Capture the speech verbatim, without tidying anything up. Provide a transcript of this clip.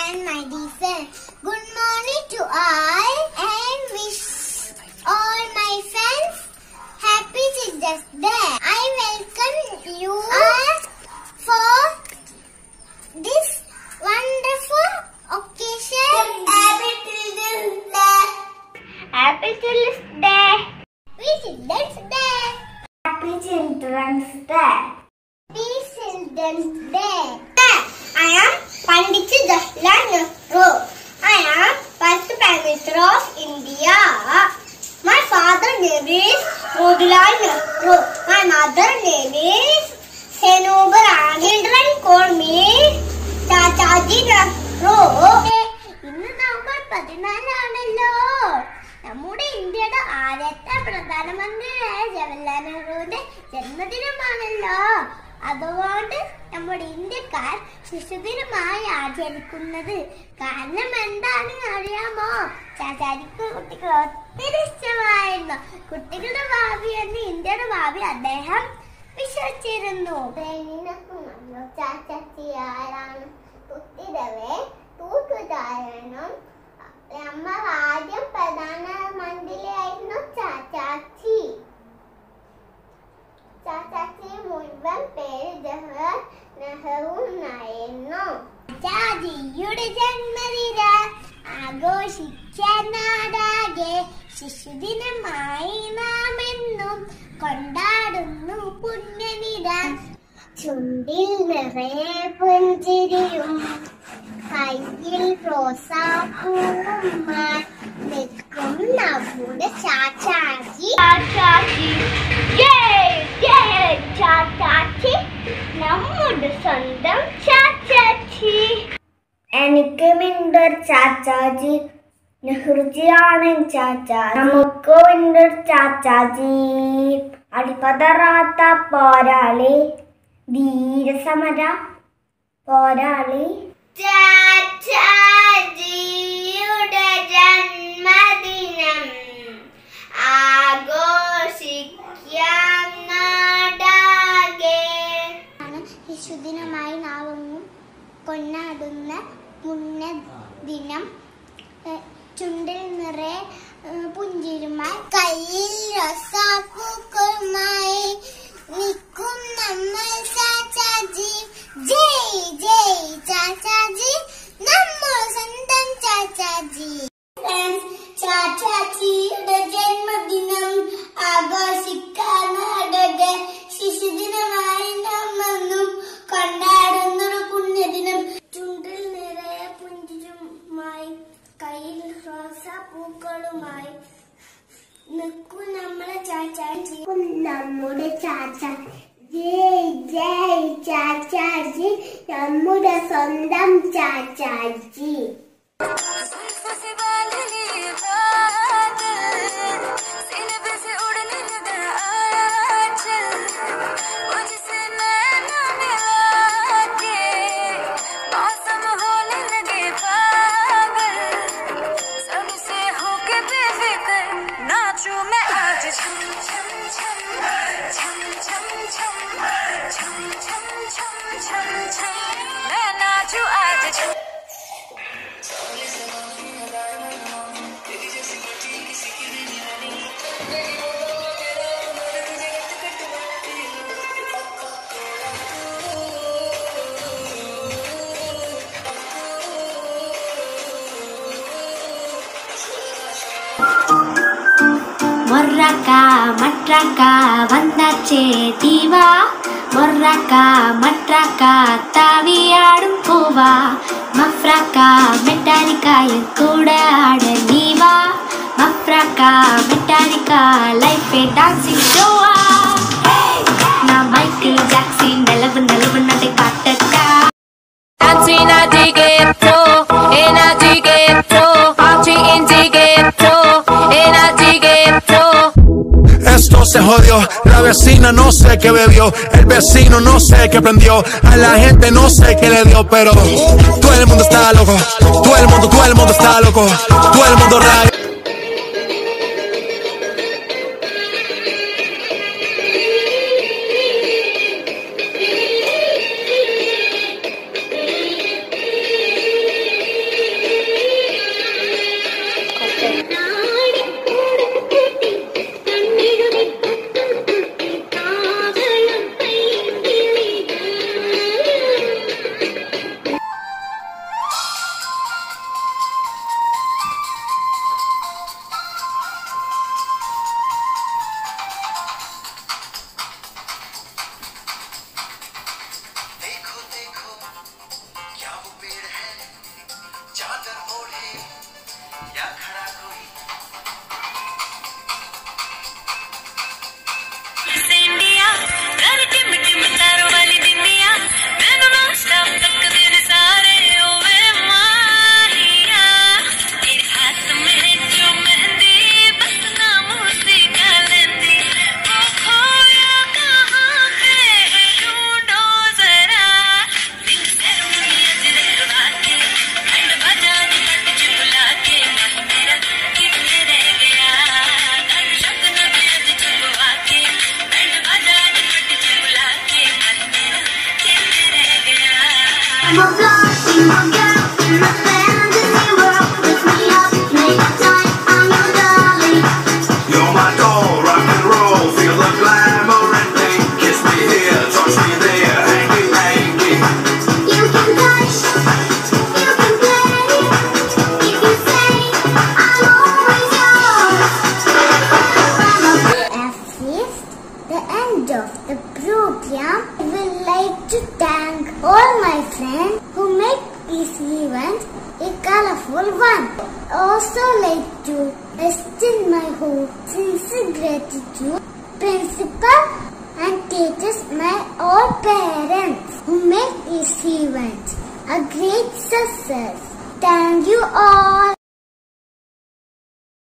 and my dear friends. Good morning to all and wish all my friends happy Children's Day. I welcome you all for this wonderful occasion. Happy Children's Day. Happy Children's Day. Happy Children's Day. Happy Children's Day. Happy Children's Day. I am Pandit Jawaharlal Nehru. I am first Prime Minister of India. My father name is Motilal Nehru. My mother name is Senuba Rani. Children call me Chachaji Nehru. ഇന്ന് November പതിനാലാണല്ലോ. നമ്മുടെ ഇന്ത്യയുടെ ആദ്യത്തെ പ്രധാനമന്ത്രിയായ ജവഹർലാൽ നെഹ്റുവിന്റെ ജന്മദിനമാണല്ലോ. അതുകൊണ്ട് നമ്മുടെ ഇന്ത്യക്കാർ ശിശുദിനമായി ആചരിക്കുന്നത്. കാരണം എന്താണെന്ന് അറിയാമോ? ചാച്ചാജിക്ക് കുട്ടികൾ ഒത്തിരി ഇഷ്ടമായിരുന്നു. കുട്ടികളുടെ ഭാവി എന്ന് ഇന്ത്യയുടെ ഭാവി അദ്ദേഹം വിശ്വസിച്ചിരുന്നു. ചാച്ചാച്ചി ആരാണ്? കുട്ടികളെ തൂക്കുകാരണം നമ്മൾ ആദ്യം പ്രധാനമന്ത്രിയായിരുന്നു ചാച്ചാച്ചി. ചാച്ചാച്ചി മുഴുവൻ പേര് ജവഹർലാൽ നെഹ്റു എന്നായിരുന്നു. ചാച്ചാജിയുടെ ജന്മദിന ആഘോഷിക്കാൻ നാടാകെ ശിശുദിനമായി നാം എന്നും കൊണ്ടാടുന്നു പുണ്യനിര. ചുണ്ടിൽ നിറയെ പുഞ്ചിരിയും കയ്യിൽ റോസാപ്പൂവുമായി നിൽക്കും നമ്മുടെ ചാച്ചാജി. ചാച്ചാജി ചാച്ചാച്ചി നമ്മുടെ സ്വന്തം ചാച്ചാച്ചി. എനിക്ക് മിണ്ടർ ചാച്ചാജി നെഹ്റുജിയാണ് ചാച്ചാ. നമുക്ക് മിണ്ടർ ചാച്ചാജി അടിപതറാത്ത പോരാളി, ധീരസമര പോരാളി. ചാച്ചാജിയുടെ ജന്മദിനം ആഘോഷിക്കാൻ നാടാകെ ശിശുദിനമായി നാം കൊണ്ടാടുന്ന പുണ്യദിനം. ചുണ്ടിൽ നിറയെ പുഞ്ചിരുമായി കയ്യിൽ റോസാപ്പൂക്കളുമായി നിൽക്കും നമ്മൾ ചാച്ചാജി. ജയ് ജയ് ചാച്ചാജി, നമ്മൾ സ്വന്തം ചാച്ചാജി. ചാച്ചാജിയുടെ ജന്മദിനം ആഘോഷിക്കാൻ നാടകെ ശിശുദിനമായി നമ്മെന്നും കൊണ്ടാടുന്നൊരു പുണ്യദിനം. ചുണ്ടിൽ നിറയെ പുഞ്ചിരുമായി കയ്യിൽ റോസാപ്പൂക്കളുമായി നിൽക്കും നമ്മളെ ചാച്ചാജി. നമ്മുടെ ചാച്ചാ ജയ് ജയ് ചാച്ചാജി, നമ്മുടെ സ്വന്തം ചാച്ചാജി. மொர்ரக்கா மற்றக்கா வந்தாச்சே தீவா. மொர்ரக்கா மற்றக்கா தாவியாடும் பூவா. மஃப்ரக்கா மெட்டானிக்கா என் கூட ஆட நீவா. மஃப்ரக்கா மெட்டானிக்கா லைஃபே டான்சிங் ஷோவா. நான் மைக்கேல் ஜாக்சன் நிலவு நிலவு நடை காட்டக்கா. Dancing a diggetto, in a diggetto, party in diggetto, in a diggetto. Esto se jodió, la vecina no sé qué bebió, el vecino no sé qué prendió, a la gente no sé qué le dio, pero todo el mundo está loco, todo el mundo, todo el mundo está loco, todo el mundo raya. You're my doll, rock and roll, feel the glamour and me. Kiss me here, touch me there, hanky hanky. You can touch, you can play, you can say I'm always yours. As reached the end of the program, I would like to thank all my friends who make this event a colorful one. I also like to extend my whole sincere gratitude, principal and teachers, my all parents who make this event a great success. Thank you all.